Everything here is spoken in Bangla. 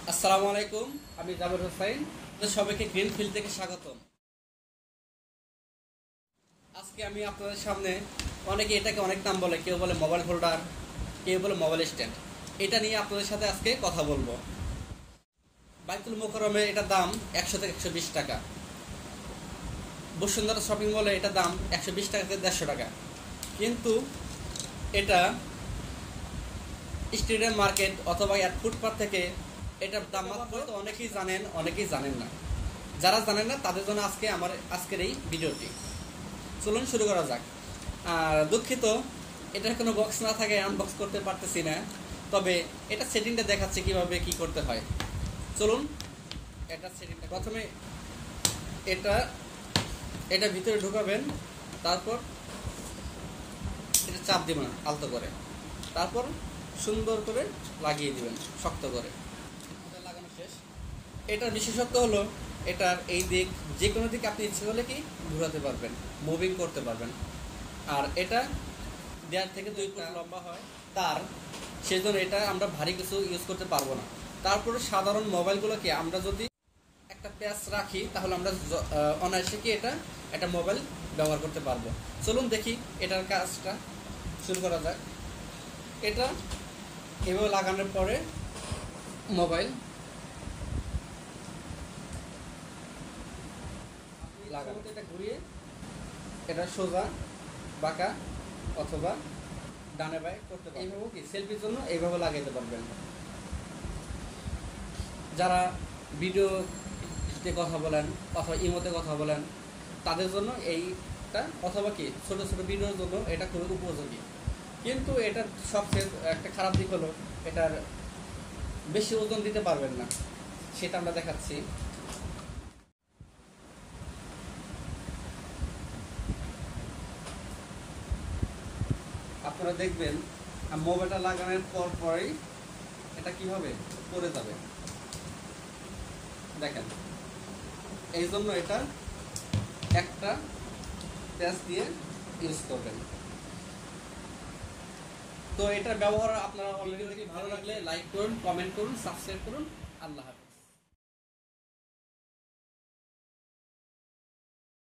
আসসালামু আলাইকুম, আমি জাবের হোসাইন। সবাইকে গ্রিন ফিল্ড থেকে স্বাগতম। আজকে আমি আপনাদের সামনে অনেকে এটাকে অনেক নাম বলে, কেউ বলে মোবাইল হোল্ডার, কেউ বলে মোবাইল স্ট্যান্ড। এটা নিয়ে আপনাদের সাথে আজকে কথা বলবো। বাইতুল মোকাররমে এটার দাম 100 থেকে 120 টাকা। বসুন্ধরা শপিং মলে এটার দাম 120 টাকা থেকে 150 টাকা। কিন্তু এটা স্টেডিয়াম মার্কেট অথবা ফুটপাথ থেকে এটার দাম মাত্র অনেকেই জানেন, অনেকেই জানেন না। যারা জানেন না তাদের জন্য আজকের এই ভিডিওটি। চলুন শুরু করা যাক। আর দুঃখিত, এটার কোনো বক্স না থাকে আনবক্স করতে পারতেছি না, তবে এটা সেটিংটা দেখাচ্ছে কিভাবে কি করতে হয়। চলুন এটা সেটিংটা প্রথমে এটা ভিতরে ঢুকাবেন, তারপর এটা চাপ দিবেন আলতো করে, তারপর সুন্দর করে লাগিয়ে দিবেন শক্ত করে। লাগানো শেষ। এটার বিশেষত্ব হলো এটার এই দিক যে কোনো দিকে আপনি ইচ্ছে হলে কি ঘোরাতে পারবেন, মুভিং করতে পারবেন। আর এটা 1.5 থেকে 2 ফুট লম্বা হয় তার, সেজন্য এটা আমরা ভারী কিছু ইউজ করতে পারবো না। তারপরে সাধারণ মোবাইলগুলোকে আমরা যদি একটা প্যাচ রাখি তাহলে আমরা অনায়াসে কি এটা মোবাইল ব্যবহার করতে পারবো। চলুন দেখি এটার কাজটা শুরু করা যাক। এটা এভাবে লাগানোর পরে মোবাইল লাগানো, এটা ঘুরিয়ে এটা সোজা বাঁকা অথবা ডানে বাঁয়ে করতে পারবেন। এইভাবে কি সেলফির জন্য এইভাবে লাগাইতে পারবেন। যারা ভিডিওতে কথা বলেন অথবা ইমোতে কথা বলেন তাদের জন্য এইটা, অথবা কি ছোটো ছোটো ভিডিওর জন্য এটা খুবই উপযোগী। কিন্তু এটার সবচেয়ে একটা খারাপ দিক হলো এটার বেশি ওজন দিতে পারবেন না, সেটা আমরা দেখাচ্ছি। আপনারা দেখবেন মোবাইলটা লাগানোর পরই এটা কি হবে, পড়ে যাবে। দেখেন, এই জন্য এটা একটা প্যাচ দিয়ে ইউজ করবেন। তো এটার ব্যবহার আপনারা অলরেডি ভালো লাগলে লাইক করুন, কমেন্ট করুন, সাবস্ক্রাইব করুন। আল্লাহ হাফেজ।